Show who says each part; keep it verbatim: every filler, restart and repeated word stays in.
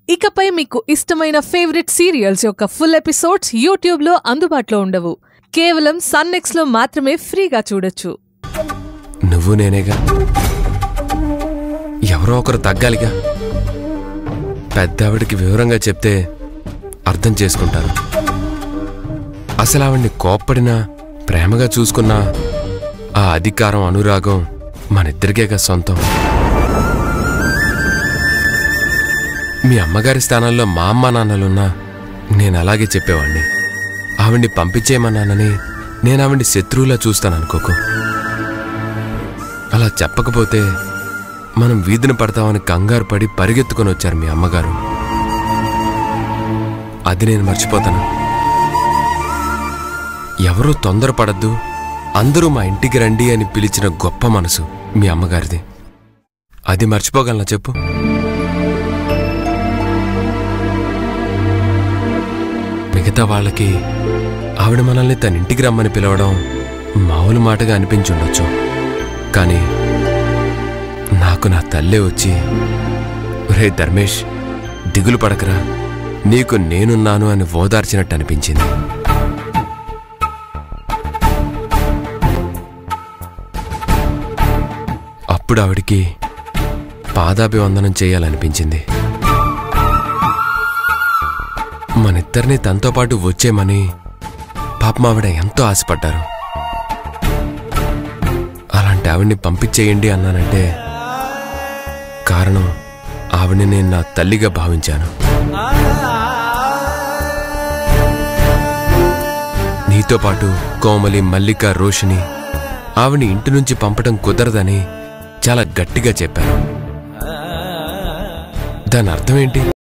Speaker 1: ఇకపై మీకు ఇష్టమైన ఫేవరెట్ సీరియల్స్ యొక్క ఫుల్ ఎపిసోడ్స్ యూట్యూబ్ లో అందుబాటులో ఉండవు. కేవలం సన్ నెక్స్ట్ లో మాత్రమే ఫ్రీగా చూడొచ్చు.
Speaker 2: నువ్వు నేనేగా, ఎవరో ఒకరు తగ్గాలిగా. పెద్దావిడికి వివరంగా చెప్తే అర్థం చేసుకుంటారు. అసలు ఆవిడ్ని కోప్పడినా ప్రేమగా చూసుకున్నా ఆ అధికారం అనురాగం మనిద్దరికేగా సొంతం. మీ అమ్మగారి స్థానంలో మా అమ్మ నాన్నలున్నా నేను అలాగే చెప్పేవాణ్ణి. ఆవిడ్ని పంపించేయమన్నానని నేను ఆవిడ్ని శత్రువులా చూస్తాననుకోకు. అలా చెప్పకపోతే మనం వీధిని పడతామని కంగారు పడి పరిగెత్తుకొని వచ్చారు మీ అమ్మగారు. అది నేను మర్చిపోతాను. ఎవరూ తొందరపడద్దు, అందరూ మా ఇంటికి రండి అని పిలిచిన గొప్ప మనసు మీ అమ్మగారిది. అది మర్చిపోగలనా చెప్పు? మిగతా వాళ్ళకి ఆవిడ మనల్ని తన ఇంటికి రమ్మని పిలవడం మామూలు మాటగా అనిపించుండొచ్చు. కానీ నాకు నా తల్లే వచ్చి, రే ధర్మేష్, దిగులు పడకరా, నీకు నేనున్నాను అని ఓదార్చినట్టు అనిపించింది. అప్పుడు ఆవిడికి పాదాభివందనం చేయాలనిపించింది. మనిద్దరినీ తనతో పాటు వచ్చేమని పాపం ఆవిడ ఎంతో ఆశపడ్డారు. అలాంటి ఆవిడ్ని పంపించేయండి అన్నానంటే కారణం ఆవిడ్ని నేను నా తల్లిగా భావించాను. నీతో పాటు కోమలి, మల్లిక, రోషిని ఆవిడ్ని ఇంటి నుంచి పంపటం కుదరదని చాలా గట్టిగా చెప్పారు. దాని అర్థం ఏంటి?